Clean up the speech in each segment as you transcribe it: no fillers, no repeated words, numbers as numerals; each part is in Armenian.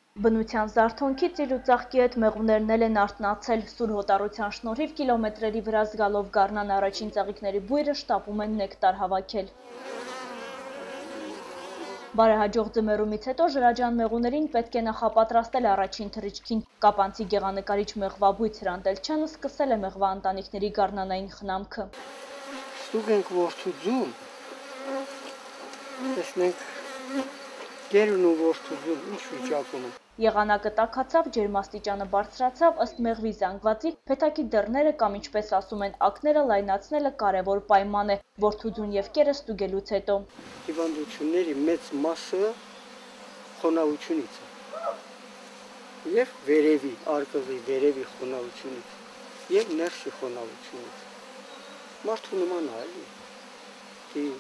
Բնության զարթոնքից իր ու ծաղկի հետ մեղուներն էլ են արթնացել։ Սուր հոտառության շնորհիվ կիլոմետրերի վրա զգալով գարնան առաջին ծաղիկների բույրը շտապում են նեկտար հավաքել։ Բարեհաջող ձմեռումից հետո Ժրաջան մեղուներին պետք է նախապատրաստել առաջին թռիչքին։ Կապանցի գեղանկարիչ մեղվաբույծ Հրանտ Էլչյանը սկսել է մեղվա ընտանիքների գարնանային խնամքը։ Ստուգ ենք որդու ձուն, տեսնենք գերուն ու որդու ձուն ինչ վիճակում են։ Եղանակը տաքացավ, ջերմաստիճանը բարձրացավ, ըստ մեղվի զանգվածի, փեթակի դռները կամ ինչպես ասում են ակները լայնացնելը կարևոր պայման է, որդու ձուն և կերը ստուգելուց հետո։ Հիվանդությունների մեծ մասը խոնավությունից է և վերևի, արկղի վերևի խոնավությունից և ներսի խոնավությունից։ Մարդու նման է, էլի,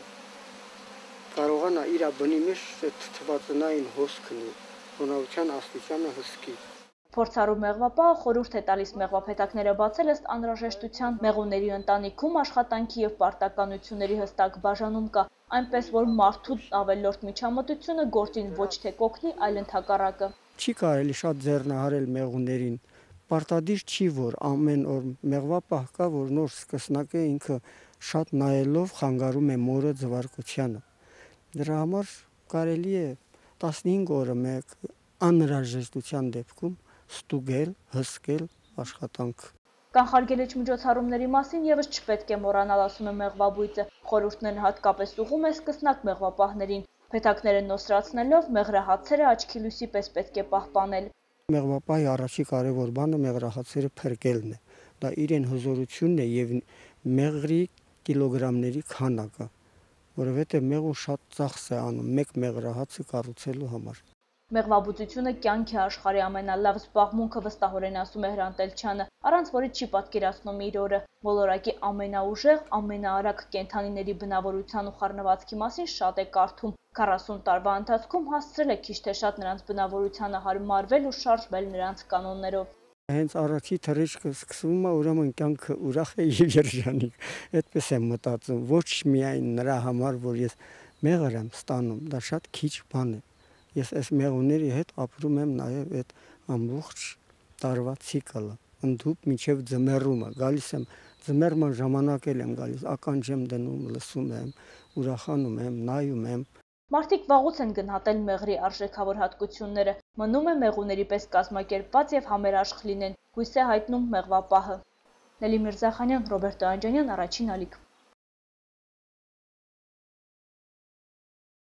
կարողանա իր բնի մեջ թթվածնային հոսքն ու խոնավության աստիճանը հսկի։ Փորձառու մեղվապահը խորհուրդ է տալիս մեղվափեթակները բացել ըստ անհրաժեշտության, մեղուների ընտանիքում աշխատանքի և պարտականությունների հստակ բաժանում կա, այնպես որ մարդու ավելորդ միջամտությունը գործին ոչ թե կօգնի, այլ ընդհակառակը։ Չի կարելի շատ ձեռնահարել մեղուներին, պարտադիր չի, որ ամեն օր մեղվապահ կա, որ նոր սկսնակ է, ինքը շատ նայելով խանգարում է մորը ձվարկությանը։ Դրա համար կարելի է 15 օրը մեկ անհրաժեշտության դեպքում ստուգել, հսկել աշխատանք։ Կանխարգելիչ միջոցառումների մասին ևս չպետք է մոռանալ, ասում է մեղվաբույծը, խորհուրդներն հատկապես ուղղում է սկսնակ մեղվապահներին։ Փեթակները նոսրացնելով մեղրահացերը աչքի լույսի պես պետք է պահպանել։ Մեղվապահի առաջի կարևոր բանը մեղրահացերը փրկելն է։ Դա իրեն հզորությունն է եւ մեղրի կիլոգրամների քանակը, որովհետեւ մեղուն շատ ծախս է անում մեկ մեղրահացը կառուցելու համար։ Մեղվաբուծությունը կյանք է աշխարհի ամենալավ զբաղմունքը, վստահորեն ասում է Հրանտ Էլչյանը, առանց որի չի պատկերացնում իր օրը։ Ոլորակի ամենաուժեղ, ամենաարագ կենդանիների բնավորության ու խառնվածքի մասին շատ է կարդում։ 40 տարվա ընթացքում հասցրել է քիչ թե շատ նրանց բնավորությանը հարմարվել ու շարժվել նրանց կանոններով։ Հենց առաջի թռիչքը սկսվում է, ուրեմն կյանքը ուրախ է եւ երջանիկ։ Այդպես եմ մտածում, ոչ միայն նրա համար, որ ես մեղր եմ ստանում, դա շատ քիչ բան է։ Ես այս մեղուների հետ ապրում եմ նաև այդ ամբողջ տարվա ցիկլը, ընդհուպ մինչև ձմեռումը, գալիս եմ ձմեռման ժամանակ եմ գալիս, ականջ եմ դնում, լսում եմ, ուրախանում եմ, նայում եմ։ Մարդիկ վաղուց են գնահատել մեղրի արժեքավոր հատկությունները, մնում է մեղուների պես կազմակերպված եւ համերաշխ լինեն, հույս է հայտնում մեղվապահը։ Նելի Միրզախանյան, Ռոբերտ Տոյանջանյան, Առաջին ալիք։